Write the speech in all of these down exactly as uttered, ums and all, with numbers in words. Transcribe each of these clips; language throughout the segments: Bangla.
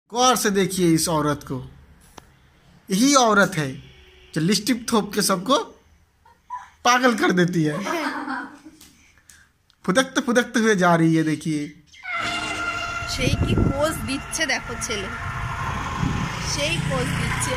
गौर से देखिए इस औरत को। यही औरत है जो लिपस्टिक थोप के सबको पागल कर देती है। फुदकते फुदकते हुए जा रही है, देखिए। সেই কি পোজ দিচ্ছে দেখো ছেলে, সেই পোজ দিচ্ছে।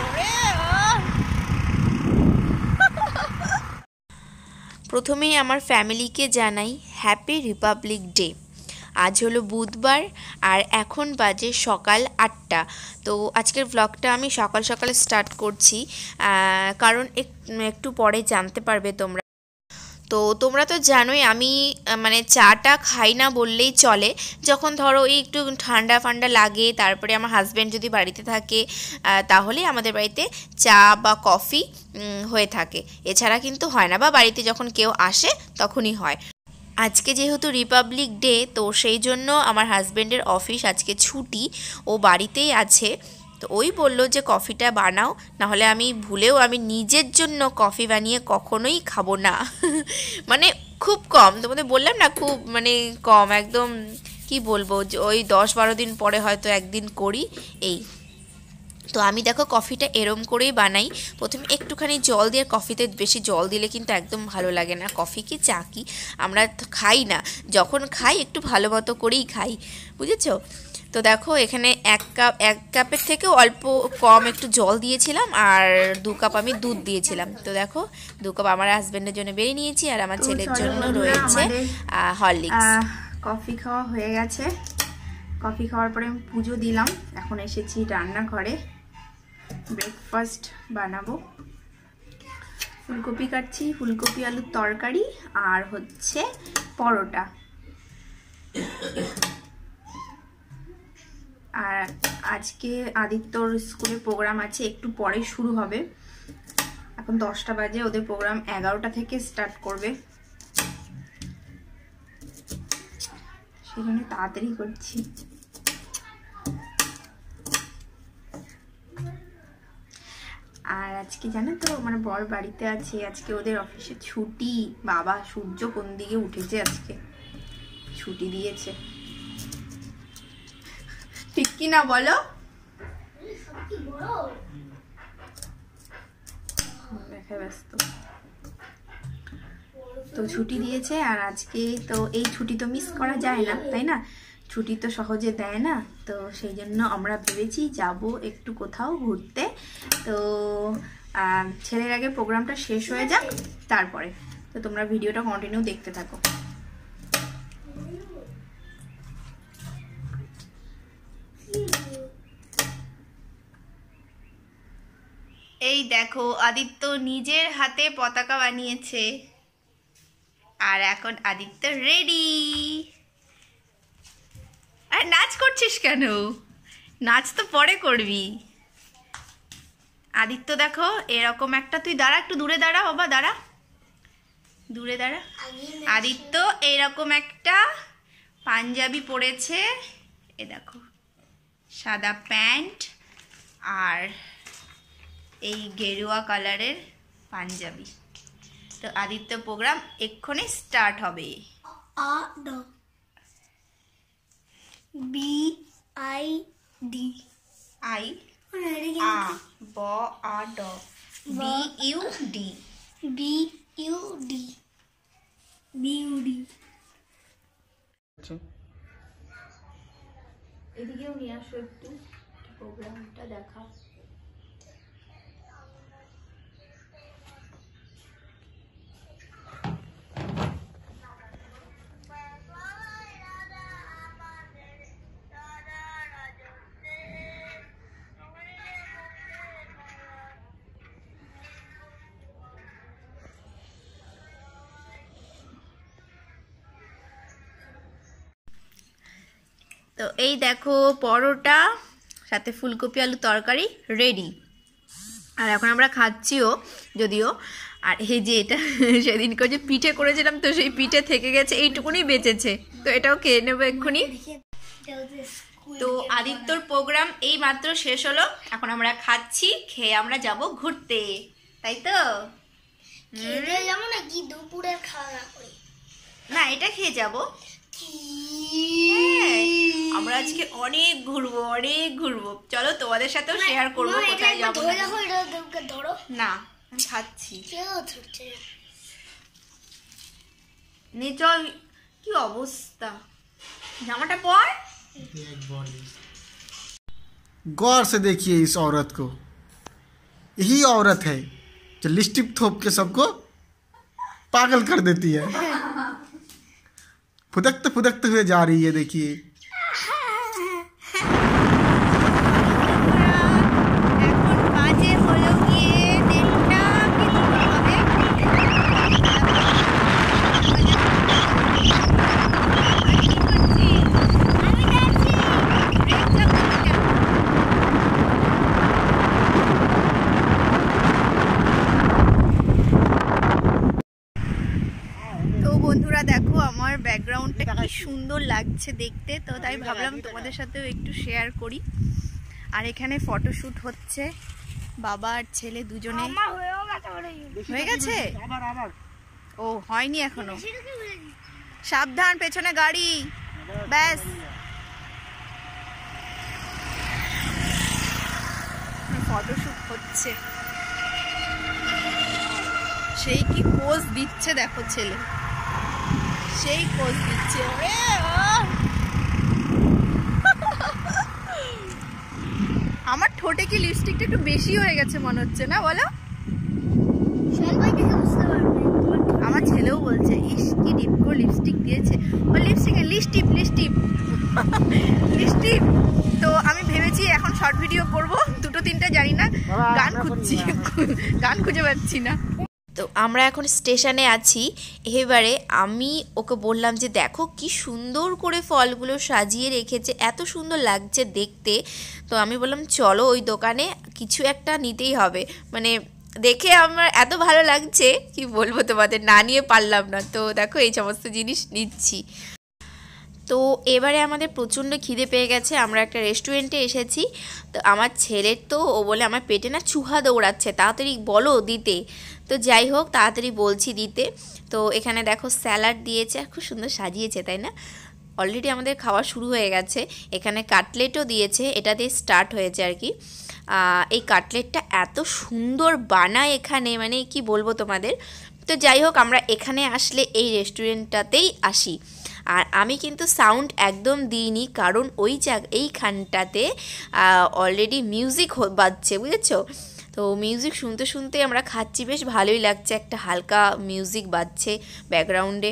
প্রথমেই আমার ফ্যামিলিকে জানাই হ্যাপি রিপাবলিক ডে। আজ হলো বুধবার আর এখন বাজে সকাল আটটা। তো আজকের ব্লগটা আমি সকাল সকালে স্টার্ট করছি, কারণ একটু পরে জানতে পারবে তোমরা। তো তোমরা তো জানোই আমি মানে চাটা খাই না বললেই চলে। যখন ধরো এই একটু ঠান্ডা ফান্ডা লাগে, তারপরে আমার হাজব্যান্ড যদি বাড়িতে থাকে তাহলে আমাদের বাড়িতে চা বা কফি হয়ে থাকে, এছাড়া কিন্তু হয় না, বা বাড়িতে যখন কেউ আসে তখনই হয়। আজকে যেহেতু রিপাবলিক ডে, তো সেই জন্য আমার হাজব্যান্ডের অফিস আজকে ছুটি, ও বাড়িতেই আছে। তো ওই বললো যে কফিটা বানাও, নাহলে আমি ভুলেও আমি নিজের জন্য কফি বানিয়ে কখনোই খাবো না। মানে খুব কম, তোমাদের বললাম না, খুব মানে কম একদম। কি বলবো, ওই দশ বারো দিন পরে হয়তো একদিন করি এই। তো আমি দেখো কফিটা এরম করেই বানাই। প্রথমে একটুখানি জল দিয়ে, কফিতে বেশি জল দিলে কিন্তু একদম ভালো লাগে না। কফি কি চা কি আমরা খাই না, যখন খাই একটু ভালো মতো করেই খাই, বুঝেছো? তো দেখো এখানে এক কাপ এক কাপের থেকেও অল্প কম একটু জল দিয়েছিলাম, আর দু কাপ আমি দুধ দিয়েছিলাম। তো দেখো দু কাপ আমার হাজব্যান্ডের জন্য বেরিয়ে নিয়েছি, আর আমার ছেলের জন্য রয়েছে হরলিক্স। কফি খাওয়া হয়ে গেছে। কফি খাওয়ার পরে আমি পুজো দিলাম। এখন এসেছি রান্নাঘরে, ব্রেকফাস্ট বানাবো। ফুলকপি কাটছি, ফুলকপি আলুর তরকারি আর হচ্ছে পরোটা। আর আজকে আদিত্যর স্কুলে প্রোগ্রাম আছে, একটু পরে শুরু হবে। এখন দশটা বাজে, ওদের প্রোগ্রাম এগারোটা থেকে স্টার্ট করবে, সেজন্য তাড়াতাড়ি করছি। আর আজকে জানো তো মানে বর বাড়িতে আছে, আজকে ওদের অফিসে ছুটি। বাবা, সূর্য কোন দিকে উঠেছে, আজকে ছুটি দিয়েছে, ঠিক কি না বলো? দেখা ব্যস্ত তো ছুটি দিয়েছে। আর আজকে তো এই ছুটি তো মিস করা যায় না, তাই না? ছুটি তো সহজে দেয় না, তো সেই জন্য আমরা ভেবেছি যাব একটু কোথাও ঘুরতে। তো ছেলের আগে প্রোগ্রামটা শেষ হয়ে যাক, তারপরে। তো তোমরা ভিডিওটা কন্টিনিউ দেখতে থাকো। এই দেখো আদিত্য নিজের হাতে পতাকা বানিয়েছে, আর এখন আদিত্য রেডি। আর নাচ করছিস কেন? নাচ তো পরে করবি। আদিত্য দেখো এরকম একটা, তুই দাঁড়া, একটু দূরে দাঁড়া বাবা, দাঁড়া, দূরে দাঁড়া। আদিত্য এইরকম একটা পাঞ্জাবি পরেছে, এ দেখো সাদা প্যান্ট আর এই গেরুয়া কালারের পাঞ্জাবি। তো আদিত্য প্রোগ্রাম এক্ষুনি স্টার্ট হবে। আ ড বি আই ডি আই আ ব আ ড বি ইউ ডি বি ইউ ডি বি ইউ ডি। এদিকেও নিয়ে আসো একটু, প্রোগ্রামটা দেখা। তো এই দেখো পরোটা সাথে ফুলকপি আলু তরকারি রেডি। আর এখন আমরা খাচ্ছিও যদিও। আর এই যে এটা সেদিনকে যে পিঠে করেছিলাম, তো সেই পিঠে থেকে গেছে, এইটুকুনি বেঁচেছে, তো এটাও খেয়ে নেবো এক্ষুনি। তো আদিত্যর প্রোগ্রাম এই মাত্র শেষ হলো, এখন আমরা খাচ্ছি, খেয়ে আমরা যাব ঘুরতে, তাই তো? নাকি দুপুরের খাওয়া করে? না, এটা খেয়ে যাব। আমরা আজকে অনেক ঘুরবো অনেক ঘুরবো চলো তোমাদের সাথেও শেয়ার করবো কোথায় যাবো ধরো না আমি খাচ্ছি কেউ ধরছে নে চল কি অবস্থা জামাটা পর गौर से देखिए इस औरत को। यही औरत है जो लिपस्टिक थोप के सबको पागल कर देती है। फुदकते फुदकते हुए जा रही है, देखिए। এখন বাজে হলো গিয়ে দেড়টা কিছু হবে তো বন্ধুরা দেখো আমার ব্যাকগ্রাউন্ডটা কি সুন্দর লাগছে দেখতে, তো তাই ভাবলাম তোমাদের সাথেও একটু শেয়ার করি। আর এখানে ফটোশুট হচ্ছে, বাবা আর ছেলে দুজনে। হয়ে গেছে? ও হয়নি এখনো। সাবধান, পেছনে গাড়ি। ব্যাস ফটোশুট হচ্ছে, সেই কি পোজ দিচ্ছে দেখো ছেলে, সেই পোজ দিচ্ছে। ওরে আমার ঠোঁটে কি লিপস্টিকটা একটু বেশি হয়ে গেছে মনে হচ্ছে না, বলো? আমার ছেলেও বলছে ইস কি ডিপ করে লিপস্টিক দিয়েছে। ও লিপস্টিক লিপস্টিক লিপস্টিক লিপস্টিক তো আমি ভেবেছি এখন শর্ট ভিডিও করব, দুটো তিনটা জানি না, গান খুঁজছি, গান খুঁজে পাচ্ছি না। তো আমরা এখন স্টেশনে আছি। এবারে আমি ওকে বললাম যে দেখো কি সুন্দর করে ফলগুলো সাজিয়ে রেখেছে, এত সুন্দর লাগছে দেখতে। তো আমি বললাম চলো ওই দোকানে কিছু একটা নিতেই হবে, মানে দেখে আমার এত ভালো লাগছে কি বলবো তোমাদের, না নিয়ে পারলাম না। তো দেখো এই সমস্ত জিনিস নিচ্ছি। তো এবারে আমাদের প্রচণ্ড খিদে পেয়ে গেছে, আমরা একটা রেস্টুরেন্টে এসেছি। তো আমার ছেলের তো ও বলে আমার পেটে না চুহা দৌড়াচ্ছে, তাড়াতাড়ি বলো দিতে। তো যাই হোক তাড়াতাড়ি বলছি দিতে। তো এখানে দেখো স্যালাড দিয়েছে, খুব সুন্দর সাজিয়েছে তাই না? অলরেডি আমাদের খাওয়া শুরু হয়ে গেছে। এখানে কাটলেটও দিয়েছে, এটা দিয়ে স্টার্ট হয়েছে আর কি। এই কাটলেটটা এত সুন্দর বানায় এখানে, মানে কি বলবো তোমাদের। তো যাই হোক আমরা এখানে আসলে এই রেস্টুরেন্টটাতেই আসি। আর আমি কিন্তু সাউন্ড একদম দিইনি, কারণ ওই জায়গা এইখানটাতে অলরেডি মিউজিক বাজছে, বুঝেছো? তো মিউজিক শুনতে শুনতে আমরা খাচ্ছি, বেশ ভালোই লাগছে, একটা হালকা মিউজিক বাজছে ব্যাকগ্রাউন্ডে।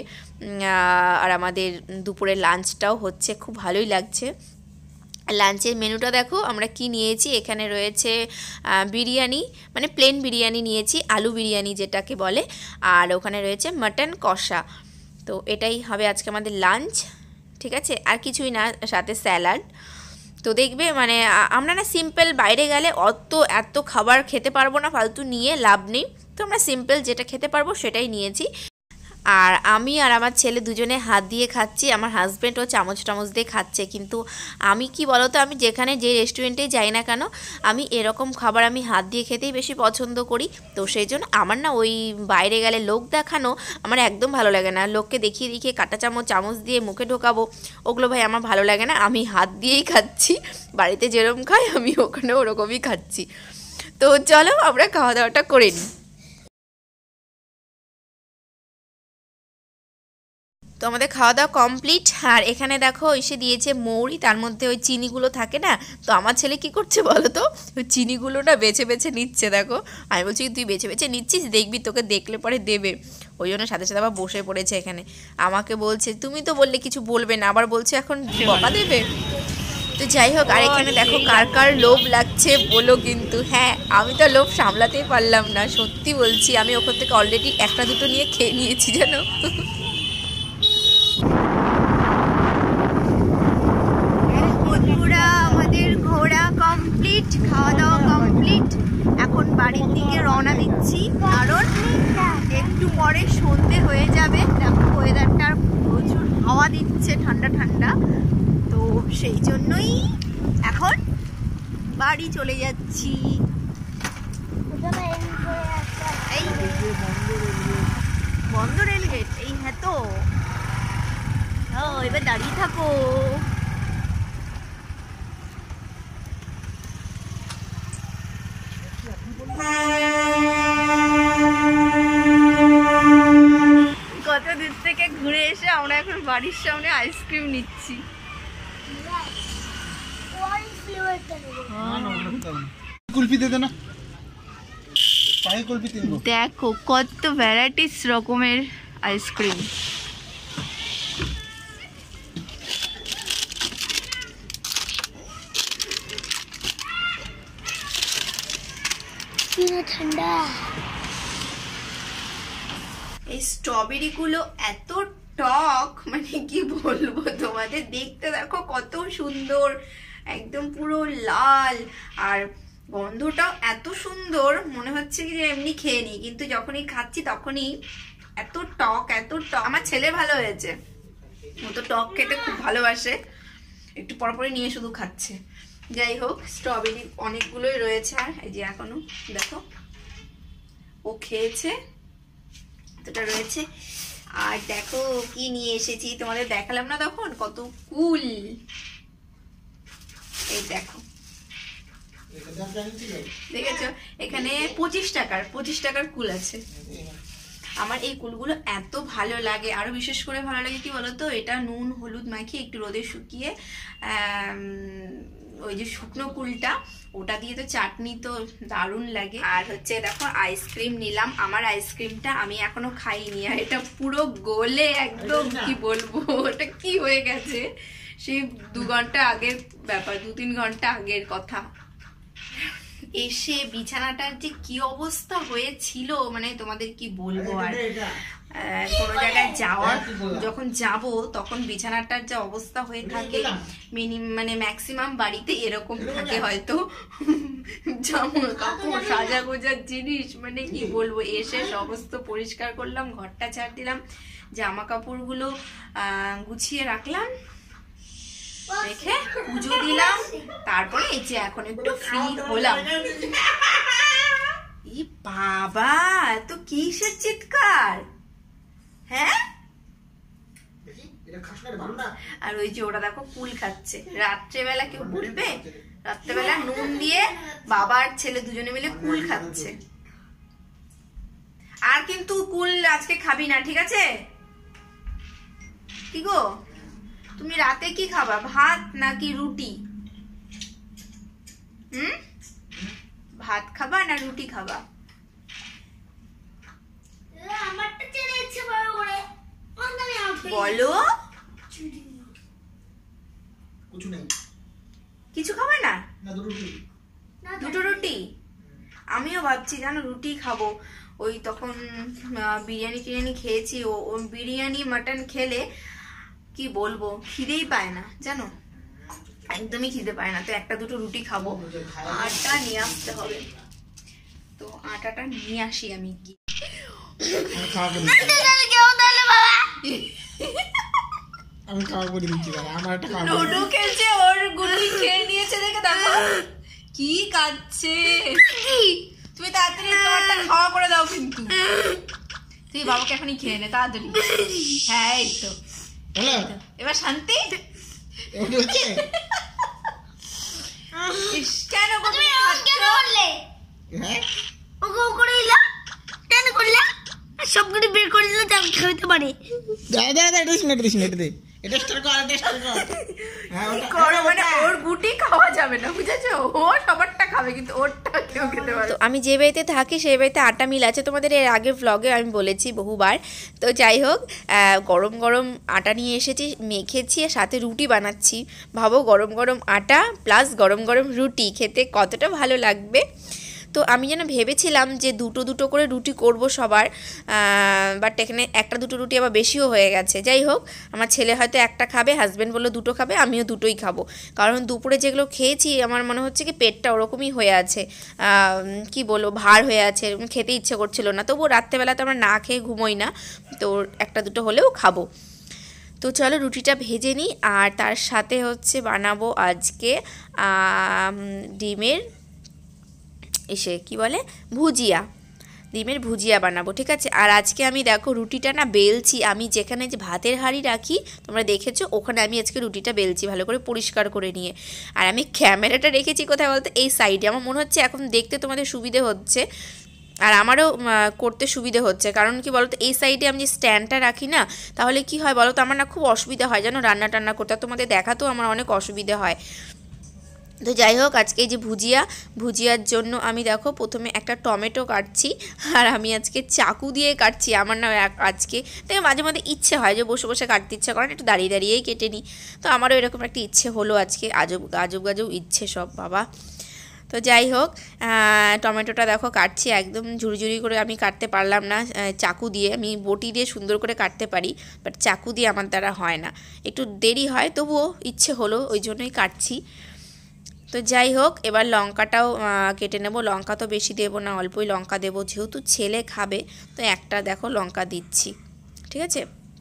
আর আমাদের দুপুরে লাঞ্চটাও হচ্ছে, খুব ভালোই লাগছে। লাঞ্চের মেনুটা দেখো আমরা কি নিয়েছি। এখানে রয়েছে বিরিয়ানি, মানে প্লেন বিরিয়ানি নিয়েছি, আলু বিরিয়ানি যেটাকে বলে। আর ওখানে রয়েছে মাটন কষা। তো এটাই হবে আজকে আমাদের লাঞ্চ, ঠিক আছে? আর কিছুই না, সাথে স্যালাড। তো দেখবে মানে আমরা না সিম্পল, বাইরে গেলে অত এত খাবার খেতে পারবো না, ফালতু নিয়ে লাভ নেই। তো আমরা সিম্পল যেটা খেতে পারবো সেটাই নিয়েছি। আর আমি আর আমার ছেলে দুজনে হাত দিয়ে খাচ্ছি, আমার হাজব্যান্ডও চামচ টামচ দিয়ে খাচ্ছে। কিন্তু আমি কি বলো তো, আমি যেখানে যে রেস্টুরেন্টে যাই না কেন, আমি এরকম খাবার আমি হাত দিয়ে খেতেই বেশি পছন্দ করি। তো সেই জন্য আমার না ওই বাইরে গেলে লোক দেখানো আমার একদম ভালো লাগে না। লোককে দেখিয়ে দেখিয়ে কাঁটা চামচ চামচ দিয়ে মুখে ঢোকাবো, ওগুলো ভাই আমার ভালো লাগে না। আমি হাত দিয়েই খাচ্ছি, বাড়িতে যেরকম খাই আমি ওখানে ওরকমই খাচ্ছি। তো চলো আমরা খাওয়া দাওয়াটা করে নিই। তো আমাদের খাওয়া দাওয়া কমপ্লিট। আর এখানে দেখো এসে দিয়েছে মৌরি, তার মধ্যে ওই চিনিগুলো থাকে না। তো আমার ছেলে কি করছে বলো তো, ওই চিনিগুলো না বেছে বেছে নিচ্ছে। দেখো আমি বলছি তুই বেছে বেছে নিচ্ছিস, দেখবি তোকে দেখলে পরে দেবে। ওই জন্য সাথে সাথে আবার বসে পড়েছে এখানে, আমাকে বলছে তুমি তো বললে কিছু বলবে না, আবার বলছে এখন বকা দেবে। তো যাই হোক, আর এখানে দেখো কার কার লোভ লাগছে বলো কিন্তু। হ্যাঁ আমি তো লোভ সামলাতেই পারলাম না, সত্যি বলছি। আমি ওখান থেকে অলরেডি একটা দুটো নিয়ে খেয়ে নিয়েছি জানো। আমাদের ঘোরা কমপ্লিট, খাওয়া দাওয়া কমপ্লিট। এখন বাড়ির দিকে রওনা দিচ্ছি, কারণ একটু পরে সন্ধে হয়ে যাবে। দেখো ওয়েদারটা প্রচুর হাওয়া দিচ্ছে, ঠান্ডা ঠান্ডা। তো সেই জন্যই এখন বাড়ি চলে যাচ্ছি। এই বন্ধ রেলগেট, এই হ্যাঁ তো ও এবার দাঁড়িয়ে থাকো। কত দূর থেকে ঘুরে এসে আমরা এখন বাড়ির সামনে আইসক্রিম নিচ্ছি। কুলফি দে দে না, পায়ে কুলফি তিনবো। দেখো কত ভ্যারাইটিস রকমের আইসক্রিম। ঠান্ডা। এই স্ট্রবেরি গুলো এত টক, মানে কি বলবো তোমাদের, দেখতে দেখো কত সুন্দর, একদম পুরো লাল, আর গন্ধটাও এত সুন্দর, মনে হচ্ছে কি যে এমনি খেয়ে নিই, কিন্তু যখনই খাচ্ছি তখনই এত টক, এত টক। আমার ছেলে ভালো হয়েছে, ও তো টক খেতে খুব ভালোবাসে, একটু পরপরই নিয়ে শুধু খাচ্ছে। যাই হোক, স্ট্রবেরি অনেকগুলোই রয়েছে, আর এই যে এখনো দেখো ও খেয়েছে, এতটা রয়েছে। আর দেখো কি নিয়ে এসেছি, তোমাদের দেখালাম না তখন, কত কুল। এই দেখো, দেখেছো এখানে পঁচিশ টাকার পঁচিশ টাকার কুল আছে। আমার এই কুলগুলো এত ভালো লাগে, আরো বিশেষ করে ভালো লাগে কি বলতো, এটা নুন হলুদ মাখিয়ে একটু রোদে শুকিয়ে ওই যে শুকনো কুলটা, ওটা দিয়ে তো চাটনি তো দারুণ লাগে। আর হচ্ছে দেখো আইসক্রিম নিলাম, আমার আইসক্রিমটা আমি এখনো খাইনি, আর এটা পুরো গলে একদম কি বলবো ওটা কি হয়ে গেছে, সেই দু ঘন্টা আগের ব্যাপার, দু তিন ঘন্টা আগের কথা। এসে বিছানাটার যে কি অবস্থা হয়েছিল, মানে তোমাদের কি বলবো। আর কোনো জায়গায় যাওয়ার যখন যাব তখন বিছানাটার যে অবস্থা হয়ে থাকে, মিনিমাম মানে ম্যাক্সিমাম বাড়িতে এরকম থাকে হয়তো, জামা কাপড় সাজা গোজার জিনিস, মানে কি বলবো। এসে সমস্ত পরিষ্কার করলাম, ঘরটা ঝাড় দিলাম, জামা কাপড়গুলো গুছিয়ে রাখলাম, রেখে পুজো দিলাম, তারপরে এই যে এখন একটু ফ্রি হলাম। ই বাবা, তো কিসের চিৎকার, হ্যাঁ? আর ওই যে ওরা দেখো কুল খাচ্ছে, রাত্রেবেলা কেউ বলবে, রাত্রেবেলা নুন দিয়ে বাবা আর ছেলে দুজনে মিলে কুল খাচ্ছে। আর কিন্তু কুল আজকে খাবি না, ঠিক আছে? কি গো, তুমি রাতে কি খাবা, ভাত নাকি রুটি? হুম, ভাত খাবা না রুটি খাবা? বলো, কিছু খাবে না? দুটো রুটি? আমিও ভাবছি জানো রুটি খাবো, ওই তখন বিরিয়ানি টিরিয়ানি খেয়েছি, ও বিরিয়ানি মাটন খেলে কি বলবো খিদেই পায় না জানো, একদমই খিদে পায় না। তো একটা দুটো রুটি খাবো, আটা নিয়ে আসতে হবে, তো আটাটা নিয়ে আসি আমি। কি লুডো খেলছে, ওর গুটি খেয়ে নিয়েছে, দেখে দেখো কি কাচ্ছে। তুমি তাড়াতাড়ি তোমারটা খাওয়া করে দাও, কিন্তু তুই বাবাকে এখনই খেয়ে নে তাড়াতাড়ি। হ্যাঁ এই তো, এবার শান্তি। কেন করলে সবগুলো বের করে দিলে খেতে পারে। মানে ওর গুটি খাওয়া যাবে না, বুঝেছো? ও সবারটা খাবে, কিন্তু ওরটা কেউ খেতে পারে। তো আমি যে বাড়িতে থাকি সেই বাড়িতে আটা মিল আছে, তোমাদের এর আগের ভ্লগে আমি বলেছি বহুবার। তো যাই হোক, গরম গরম আটা নিয়ে এসেছি, মেখেছি, সাথে রুটি বানাচ্ছি। ভাবো গরম গরম আটা প্লাস গরম গরম রুটি, খেতে কতটা ভালো লাগবে। তো আমি যেন ভেবেছিলাম যে দুটো দুটো করে রুটি করব সবার, বাট এখানে একটা দুটো রুটি আবার বেশিও হয়ে গেছে। যাই হোক, আমার ছেলে হয়তো একটা খাবে, হাজব্যান্ড বললো দুটো খাবে, আমিও দুটোই খাবো, কারণ দুপুরে যেগুলো খেয়েছি আমার মনে হচ্ছে কি পেটটা ওরকমই হয়ে আছে, কি বলবো ভার হয়ে আছে, খেতে ইচ্ছে করছিল না। তবুও রাত্রেবেলাতে আমরা না খেয়ে ঘুমোই না, তো একটা দুটো হলেও খাবো। তো চলো রুটিটা ভেজে নিই, আর তার সাথে হচ্ছে বানাবো আজকে ডিমের এসে কি বলে ভুজিয়া। ডিমের ভুজিয়া বানাবো, ঠিক আছে। আর আজকে আমি দেখো রুটিটা না বেলছি, আমি যেখানে যে ভাতের হাঁড়ি রাখি তোমরা দেখেছো, ওখানে আমি আজকে রুটিটা বেলছি ভালো করে পরিষ্কার করে নিয়ে। আর আমি ক্যামেরাটা রেখেছি কোথায় বলতো, এই সাইডে। আমার মনে হচ্ছে এখন দেখতে তোমাদের সুবিধে হচ্ছে, আর আমারও করতে সুবিধে হচ্ছে। কারণ কি বলতো, এই সাইডে আমি যে স্ট্যান্ডটা রাখি না, তাহলে কি হয় বলো তো, আমার না খুব অসুবিধা হয় জানো রান্না টান্না করতে, তোমাদের দেখাতেও আমার অনেক অসুবিধে হয়। তো যাই হোক, আজকে এই যে ভুজিয়া, ভুজিয়ার জন্য আমি দেখো প্রথমে একটা টমেটো কাটছি, আর আমি আজকে চাকু দিয়ে কাটছি। আমার না আজকে তাই মাঝে মাঝে ইচ্ছে হয় যে বসে বসে কাটতে ইচ্ছা করে, একটু দাঁড়িয়ে দাঁড়িয়েই কেটে নিই। তো আমারও এরকম একটা ইচ্ছে হলো আজকে, আজব আজব গাজব ইচ্ছে সব বাবা। তো যাই হোক, টমেটোটা দেখো কাটছি, একদম ঝুড়ি করে আমি কাটতে পারলাম না চাকু দিয়ে। আমি বটি দিয়ে সুন্দর করে কাটতে পারি, বাট চাকু দিয়ে আমার দ্বারা হয় না, একটু দেরি হয়, তবুও ইচ্ছে হলো ওই জন্যই কাটছি। তো যাই হোক, এবার লঙ্কাটাও কেটে নেব। লঙ্কা তো বেশি দেবো না, অল্পই লঙ্কা দেবো, যেহেতু ছেলে খাবে তো একটা দেখো লঙ্কা দিচ্ছি, ঠিক আছে।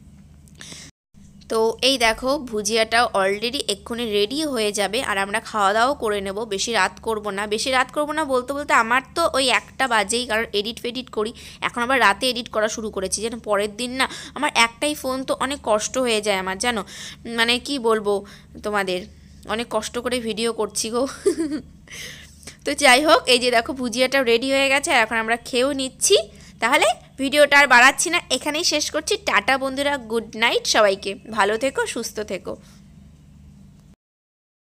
তো এই দেখো ভুজিয়াটাও অলরেডি এক্ষুনি রেডি হয়ে যাবে, আর আমরা খাওয়া দাওয়াও করে নেব। বেশি রাত করব না, বেশি রাত করব না বলতে বলতে আমার তো ওই একটা বাজেই, কারণ এডিট ফেডিট করি। এখন আবার রাতে এডিট করা শুরু করেছি, যেন পরের দিন না আমার একটাই ফোন, তো অনেক কষ্ট হয়ে যায় আমার, জানো মানে কি বলবো তোমাদের, অনেক কষ্ট করে ভিডিও করছি গো। তো যাই হোক, এই যে দেখো ভুজিয়াটাও রেডি হয়ে গেছে, আর এখন আমরা খেয়েও নিচ্ছি। তাহলে ভিডিওটা আর বাড়াচ্ছি না, এখানেই শেষ করছি। টাটা বন্ধুরা, গুড নাইট সবাইকে, ভালো থেকো, সুস্থ থেকো।